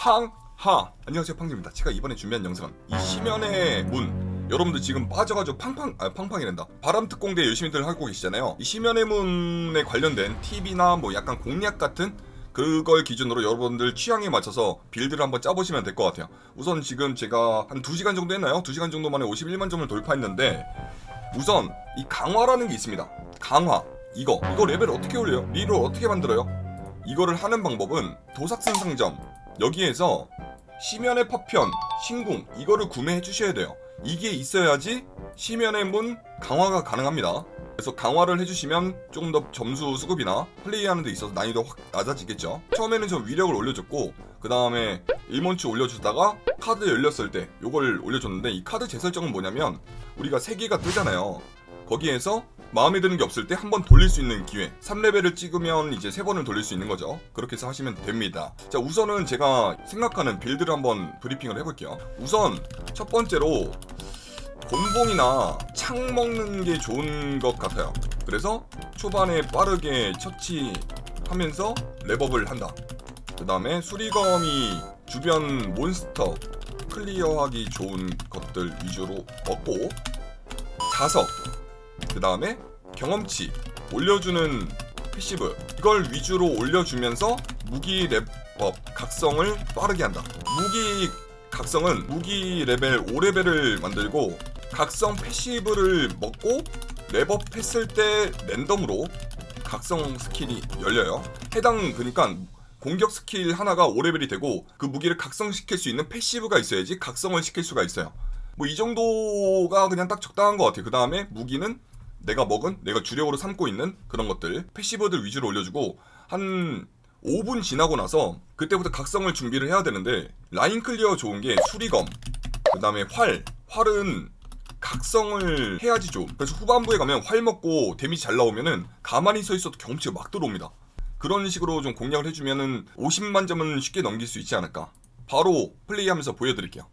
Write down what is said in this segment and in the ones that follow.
팡하! 안녕하세요, 팡입니다. 제가 이번에 준비한 영상은 이 심연의 문, 여러분들 지금 빠져가지고 팡팡이란다, 바람특공대 열심히들 하고 계시잖아요. 이 심연의 문에 관련된 팁이나 뭐 약간 공략 같은 그걸 기준으로 여러분들 취향에 맞춰서 빌드를 한번 짜보시면 될 것 같아요. 우선 지금 제가 한 2시간 정도 했나요? 2시간 정도 만에 51만 점을 돌파했는데, 우선 이 강화라는 게 있습니다. 강화, 이거 레벨 어떻게 올려요? 리롤 어떻게 만들어요? 이거를 하는 방법은 도삭슨 상점, 여기에서 심연의 파편, 신궁, 이거를 구매해 주셔야 돼요. 이게 있어야지 심연의 문 강화가 가능합니다. 그래서 강화를 해주시면 조금 더 점수 수급이나 플레이하는 데 있어서 난이도 확 낮아지겠죠. 처음에는 좀 위력을 올려줬고, 그 다음에 일몬치 올려주다가 카드 열렸을 때 요걸 올려줬는데, 이 카드 재설정은 뭐냐면 우리가 3개가 뜨잖아요. 거기에서 마음에 드는 게 없을 때 한 번 돌릴 수 있는 기회, 3레벨을 찍으면 이제 3번을 돌릴 수 있는 거죠. 그렇게 해서 하시면 됩니다. 자, 우선은 제가 생각하는 빌드를 한번 브리핑을 해볼게요. 우선 첫 번째로 곤봉이나 창 먹는 게 좋은 것 같아요. 그래서 초반에 빠르게 처치하면서 랩업을 한다. 그 다음에 수리검이 주변 몬스터 클리어하기 좋은 것들 위주로 먹고, 자석, 그 다음에 경험치 올려주는 패시브, 이걸 위주로 올려주면서 무기 랩업 각성을 빠르게 한다. 무기 각성은 무기 레벨 5레벨을 만들고, 각성 패시브를 먹고 랩업 했을 때 랜덤으로 각성 스킬이 열려요. 해당, 그러니까 공격 스킬 하나가 5레벨이 되고 그 무기를 각성시킬 수 있는 패시브가 있어야지 각성을 시킬 수가 있어요. 뭐 이 정도가 그냥 딱 적당한 것 같아요. 그 다음에 무기는 내가 주력으로 삼고 있는 그런 것들, 패시브들 위주로 올려주고, 한 5분 지나고 나서 그때부터 각성을 준비를 해야 되는데, 라인 클리어 좋은 게 수리검, 그 다음에 활은 각성을 해야지 좀. 그래서 후반부에 가면 활 먹고 데미지 잘 나오면은 가만히 서 있어도 경험치가 막 들어옵니다. 그런 식으로 좀 공략을 해주면은 50만 점은 쉽게 넘길 수 있지 않을까. 바로 플레이하면서 보여드릴게요.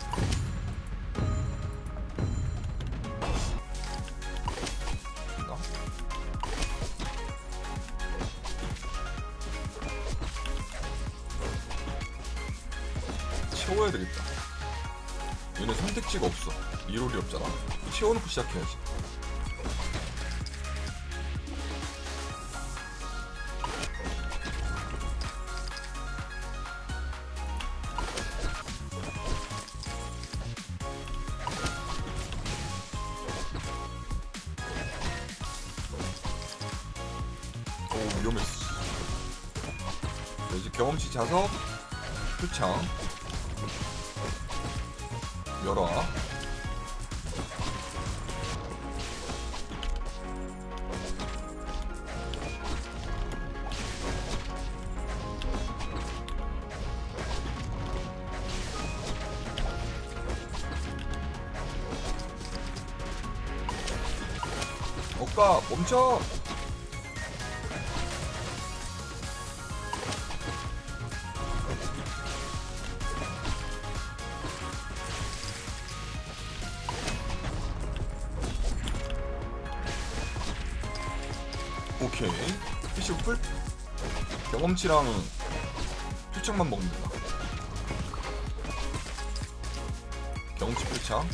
채워야 되겠다. 얘네 선택지가 없어. 리롤이 없잖아. 채워놓고 시작해야지. 오, 위험했어. 자, 이제 경험치 자석, 표창 열어. 억가 멈춰. 오케이, 피시 풀. 경험치랑 표창만 먹으면 된다. 경험치 표창.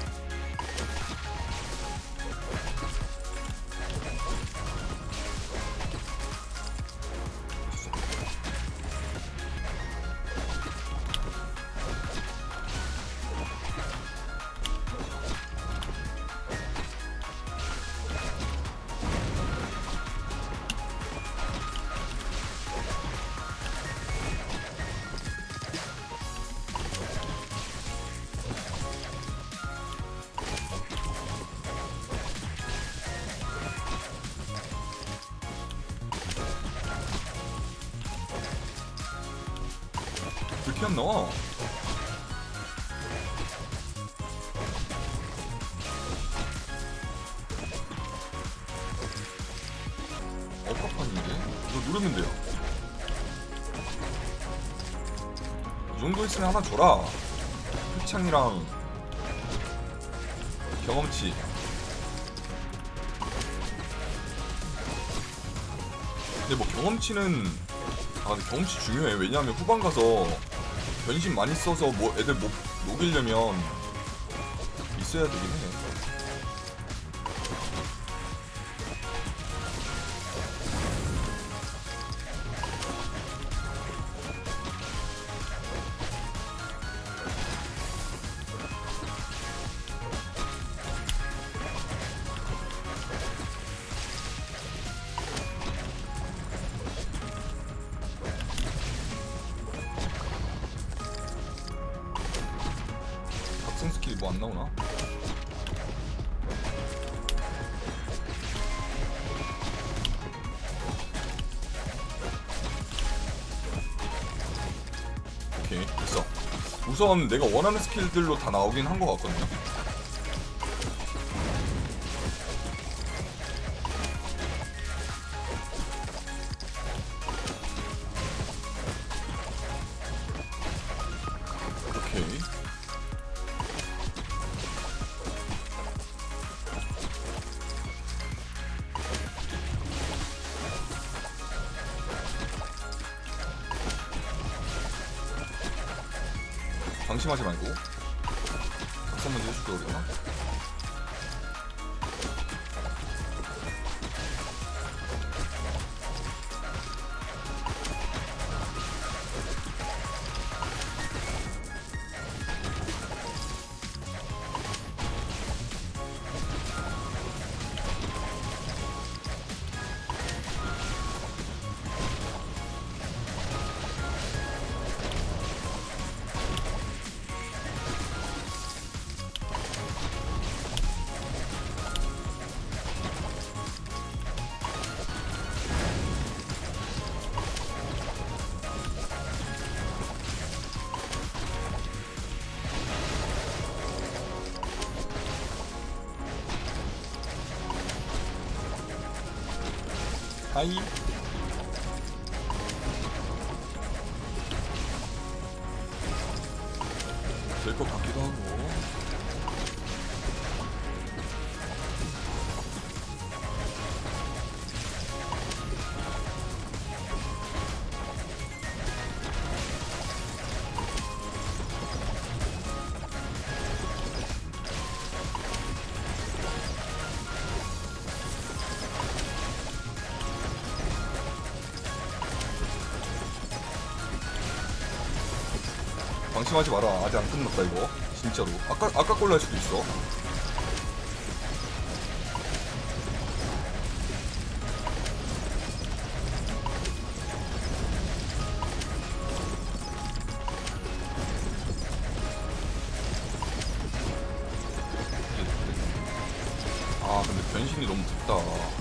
그렇게 안 나와. 억압판인데? 이거 누르면 돼요. 이 정도 있으면 하나 줘라. 표창이랑 경험치. 근데 뭐 경험치는, 근데 경험치 중요해. 왜냐하면 후반 가서 변신 많이 써서 뭐 애들 못 녹이려면 있어야 되긴 해. 각성 스킬이 뭐 안 나오나? 오케이, 됐어. 우선 내가 원하는 스킬들로 다 나오긴 한 것 같거든요. 오케이. 방심하지 말고 작성 먼저 해줄게. 우리가 하이. 될 것 같기도 하고. 방심하지 마라. 아직 안 끝났다 이거. 진짜로. 아까 걸로 할 수도 있어. 아 근데 변신이 너무 깊다.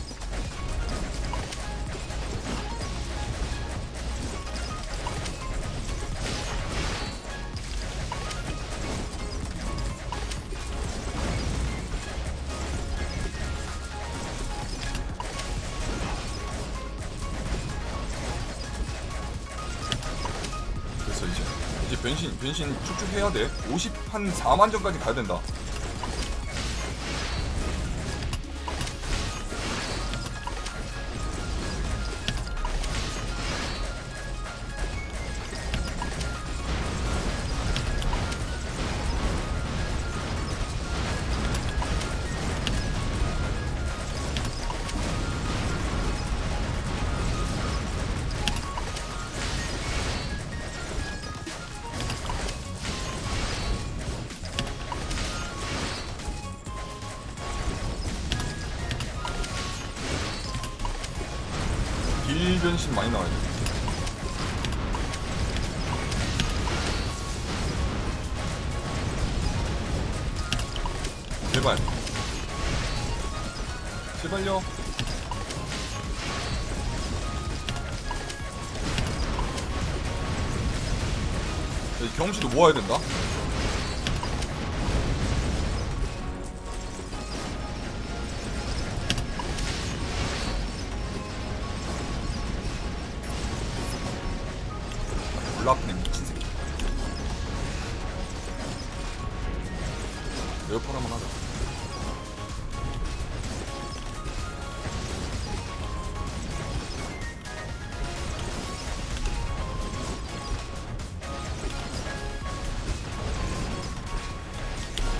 이제 변신 쭉쭉 해야 돼. 50 한 4만 점까지 가야 된다. 길 변신 많이 나와야 돼. 제발. 제발요. 경험치도 모아야 된다. 졸라 아프네 미친 새끼. 에어컨 한번 하자.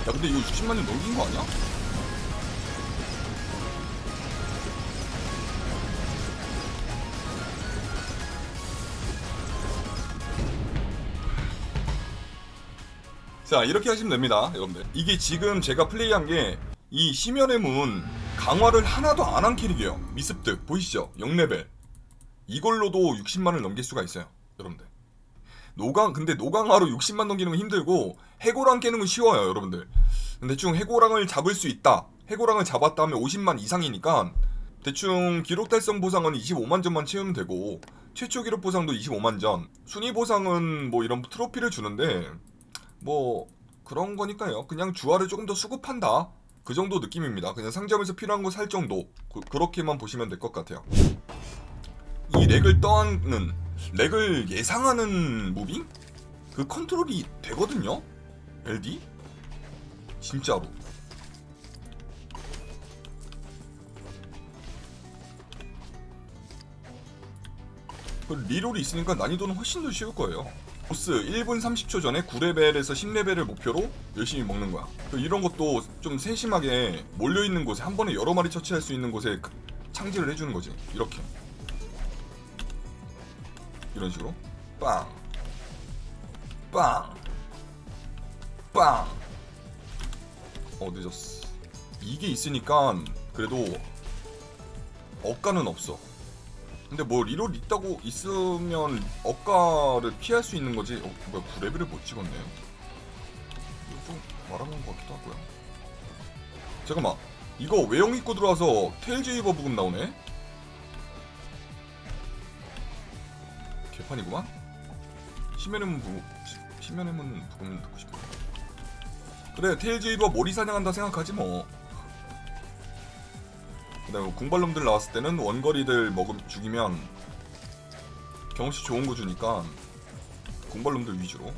야 근데 이거 60만년 넘긴 거 아니야? 자 이렇게 하시면 됩니다 여러분들. 이게 지금 제가 플레이한 게 이 심연의 문 강화를 하나도 안 한 캐릭이에요. 미습득 보이시죠? 0레벨 이걸로도 60만을 넘길 수가 있어요 여러분들. 근데 노강화로 60만 넘기는 건 힘들고 해고랑 깨는 건 쉬워요 여러분들. 근데 대충 해고랑을 잡을 수 있다, 해고랑을 잡았다 하면 50만 이상이니까 대충 기록 달성 보상은 25만 점만 채우면 되고 최초 기록 보상도 25만 점, 순위 보상은 뭐 이런 트로피를 주는데 뭐 그런 거니까요. 그냥 주화를 조금 더 수급한다 그 정도 느낌입니다. 그냥 상점에서 필요한 거 살 정도, 그렇게만 보시면 될 것 같아요. 이 렉을 떠안는, 렉을 예상하는 무빙? 그 컨트롤이 되거든요? LD? 진짜로. 리롤이 있으니까 난이도는 훨씬 더 쉬울 거예요. 보스 1분 30초 전에 9레벨에서 10레벨을 목표로 열심히 먹는 거야. 이런 것도 좀 세심하게 몰려있는 곳에 한 번에 여러 마리 처치할 수 있는 곳에 창질을 해주는 거지. 이렇게 이런 식으로 빵 빵 빵. 늦었어. 이게 있으니까 그래도 억가는 없어. 근데 뭐 리롤 있다고 있으면 억가를 피할 수 있는 거지. 뭐야 9레벨을 못 찍었네. 이거 좀 말하는 것 같기도 하고요. 잠깐만, 이거 외형 입고 들어와서 테일즈 이버 부금 나오네? 개판이구만? 심연의 문 부금 듣고 싶어. 그래, 테일즈 이버 모리 사냥한다 생각하지 뭐. 그다음에 궁발놈들 나왔을 때는 원거리들 죽이면 경험치 좋은 거 주니까 궁발놈들 위주로.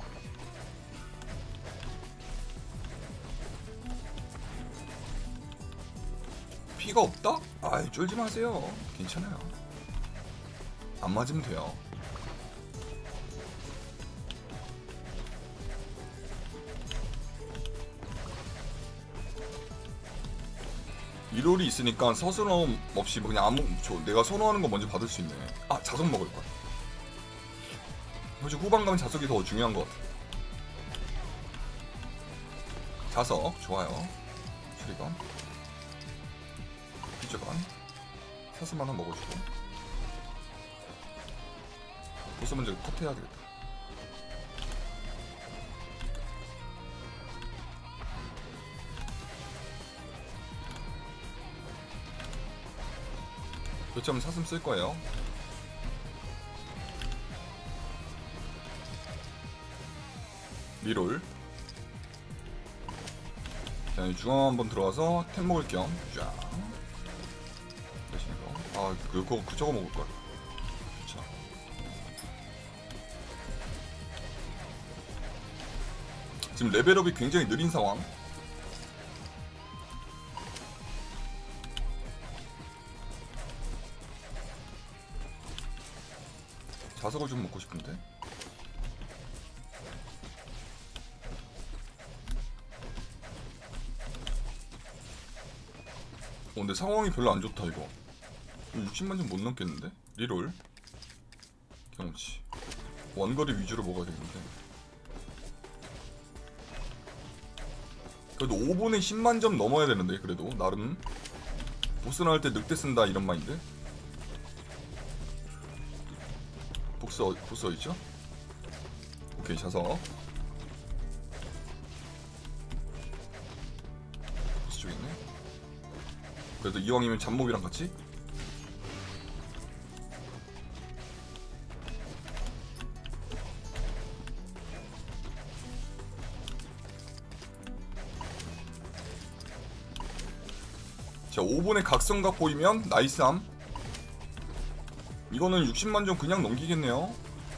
피가 없다? 아이 쫄지 마세요. 괜찮아요. 안 맞으면 돼요. 리롤이 있으니까 서스럼 없이 그냥 내가 선호하는 거 먼저 받을 수 있네. 아, 자석 먹을 거야. 솔직히 후반 가면 자석이 더 중요한 것 같아. 자석 좋아요. 수리건, 피저건, 사슴 하나 먹어주고. 보스 먼저 컷해야 되겠다. 교체하면 사슴 쓸 거예요. 리롤. 자, 중앙 한번 들어가서 템 먹을 겸 쫙. 아, 저거 먹을 걸. 그쵸. 지금 레벨업이 굉장히 느린 상황. 자석을 좀 먹고 싶은데. 근데 상황이 별로 안 좋다 이거. 60만 점 못 넘겠는데? 리롤 경험치 원거리 위주로 먹어야 되겠는데. 그래도 5분에 10만 점 넘어야 되는데. 그래도 나름 보스 나올 때 늑대 쓴다 이런 마인드. 보스 어디죠? 오케이, 자석. 보스 쪽에 있네. 그래도 이왕이면 잡몹이랑 같이. 자, 5분의 각성각 보이면 나이스함. 이거는 60만 점 그냥 넘기겠네요.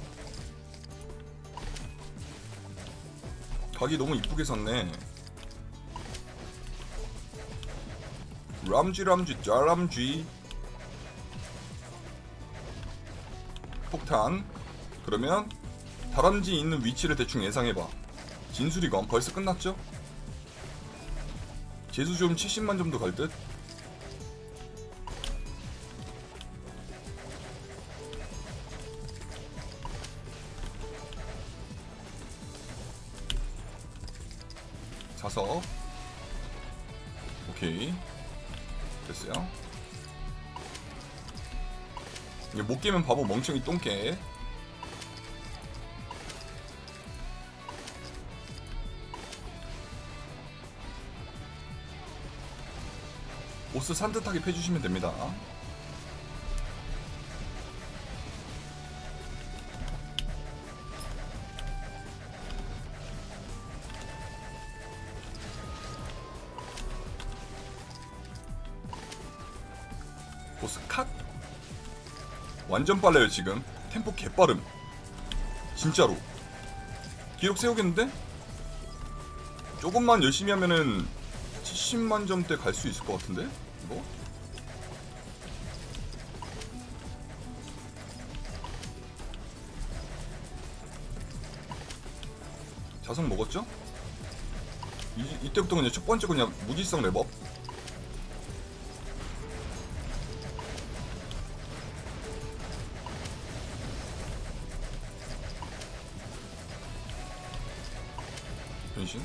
각이 너무 이쁘게 섰네. 람쥐 짜람쥐. 폭탄. 그러면 다람쥐 있는 위치를 대충 예상해봐. 진수리검 벌써 끝났죠? 재수 좀 70만 정도 갈 듯? 자석. 오케이. 됐어요. 이게 못 깨면 바보 멍청이 똥개. 보스 산뜻하게 패주시면 됩니다. 보스 컷. 완전 빨라요 지금. 템포 개빠름. 진짜로. 기록 세우겠는데? 조금만 열심히 하면은 70만 점대 갈 수 있을 것 같은데? 이거? 자석 먹었죠? 이때부터 그냥 첫 번째 그냥 무지성 랩업. 변신.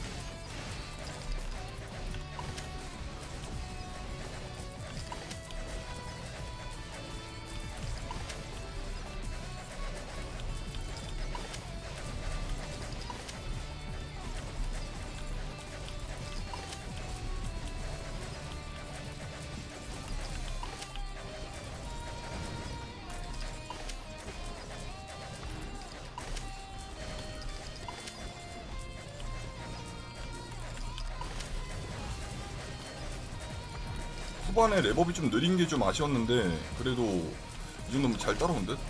후반에 랩업이 좀 느린 게 좀 아쉬웠는데 그래도 이 정도면 잘 따라온 듯?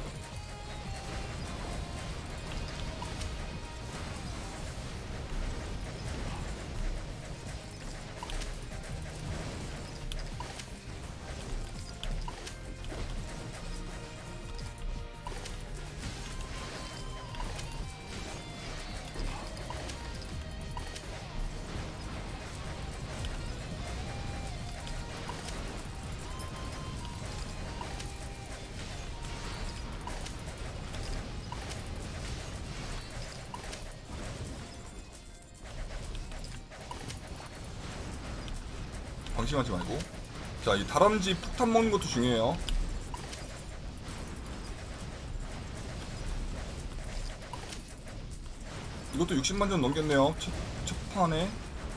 방심하지 말고. 자, 이 다람쥐 폭탄 먹는 것도 중요해요. 이것도 60만 점 넘겼네요. 첫 판에.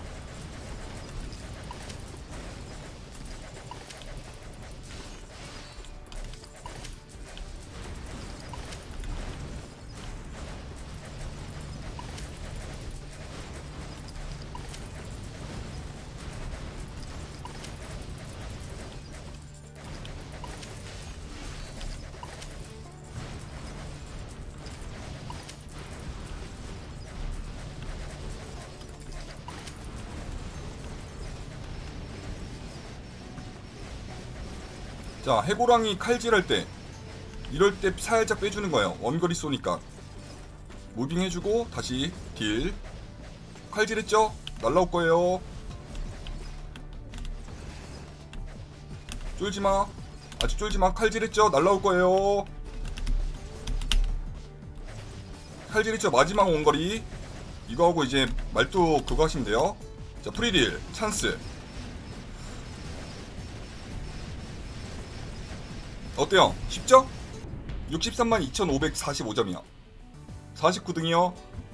자, 해고랑이 칼질할 때 이럴 때 살짝 빼주는 거예요. 원거리 쏘니까. 무빙 해주고 다시 딜. 칼질했죠? 날라올 거예요. 쫄지마. 아직 쫄지마. 칼질했죠? 날라올 거예요. 칼질했죠? 마지막 원거리. 이거 하고 이제 말뚝 그거 하시면 돼요. 자, 프리딜 찬스. 어때요? 쉽죠? 63만 2545점이요 49등이요